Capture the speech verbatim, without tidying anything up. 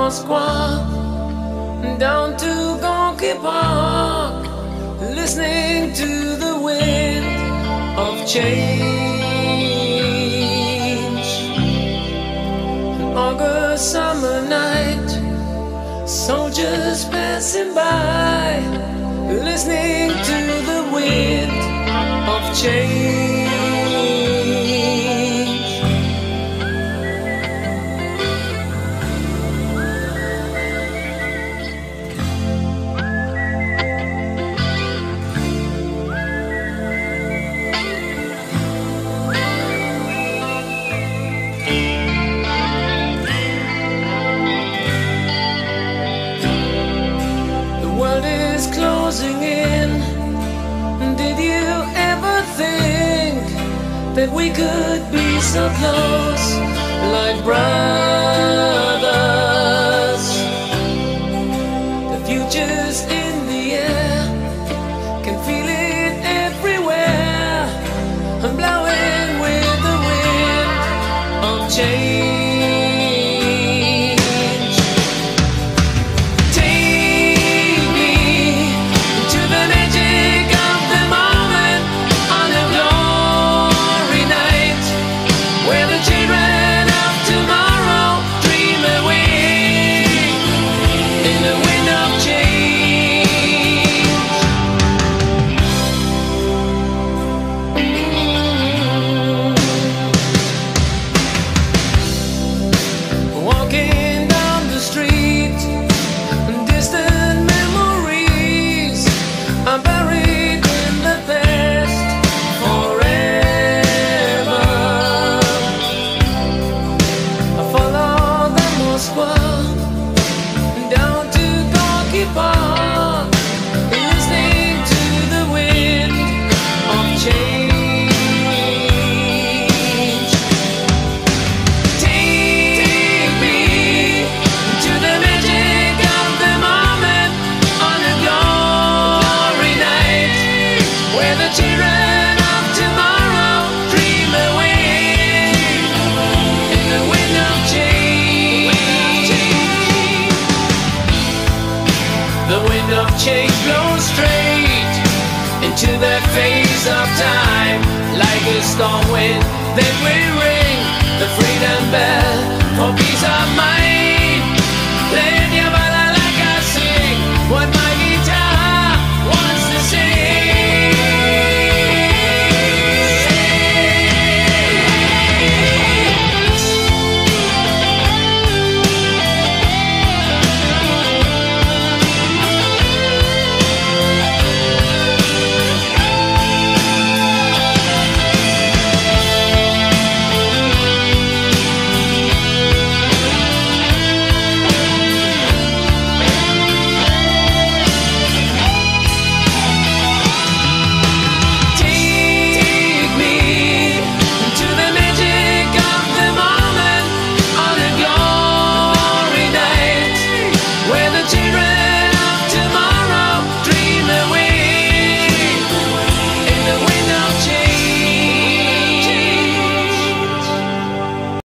Moskva down to Gonky Park, listening to the wind of change. An August summer night, soldiers passing by, listening to the wind of change. Closing in. Did you ever think that we could be so close, like brothers? The future's in the air, can feel it everywhere. I'm blowing with the wind of change. Change blows straight into that phase of time, like a storm wind that we